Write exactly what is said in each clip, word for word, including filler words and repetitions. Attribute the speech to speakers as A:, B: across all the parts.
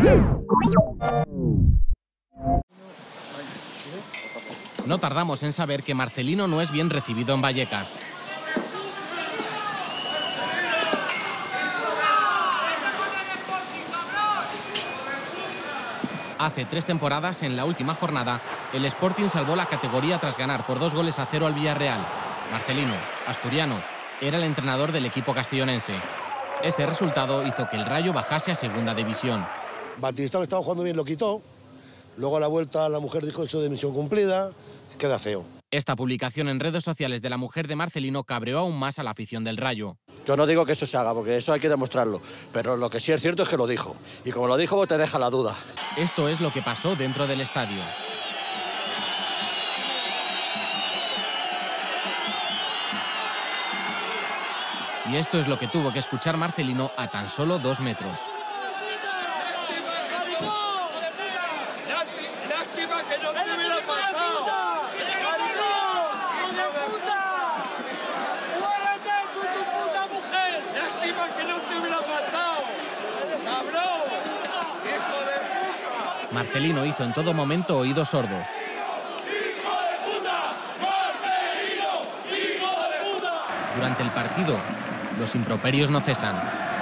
A: No tardamos en saber que Marcelino no es bien recibido en Vallecas. Hace tres temporadas, en la última jornada, el Sporting salvó la categoría tras ganar por dos goles a cero al Villarreal. Marcelino, asturiano, era el entrenador del equipo castellonense. Ese resultado hizo que el Rayo bajase a segunda división.
B: Batista, que estaba jugando bien, lo quitó. Luego a la vuelta la mujer dijo eso de misión cumplida. Queda feo.
A: Esta publicación en redes sociales de la mujer de Marcelino cabreó aún más a la afición del Rayo.
C: Yo no digo que eso se haga, porque eso hay que demostrarlo. Pero lo que sí es cierto es que lo dijo. Y como lo dijo, te deja la duda.
A: Esto es lo que pasó dentro del estadio. Y esto es lo que tuvo que escuchar Marcelino a tan solo dos metros.
D: ¡Lástima que no te hubiera matado! ¡Muérete con tu puta mujer! ¡Lástima que no te hubiera matado! ¡Cabrón! ¡Hijo de puta!
A: Marcelino hizo en todo momento oídos sordos.
D: ¡Hijo de puta! ¡Marcelino! ¡Hijo de puta!
A: Durante el partido, los improperios no cesan.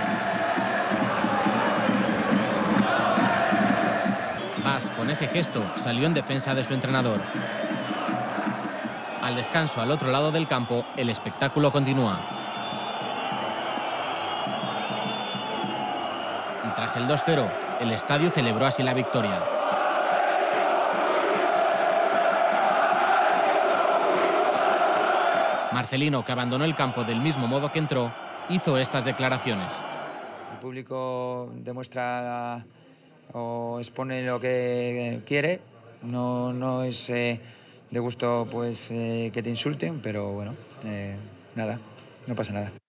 A: Bas, con ese gesto, salió en defensa de su entrenador. Al descanso, al otro lado del campo, el espectáculo continúa. Y tras el dos cero, el estadio celebró así la victoria. Marcelino, que abandonó el campo del mismo modo que entró, hizo estas declaraciones.
E: El público demuestra o expone lo que quiere. No, no es eh, de gusto pues, eh, que te insulten, pero bueno, eh, nada, no pasa nada.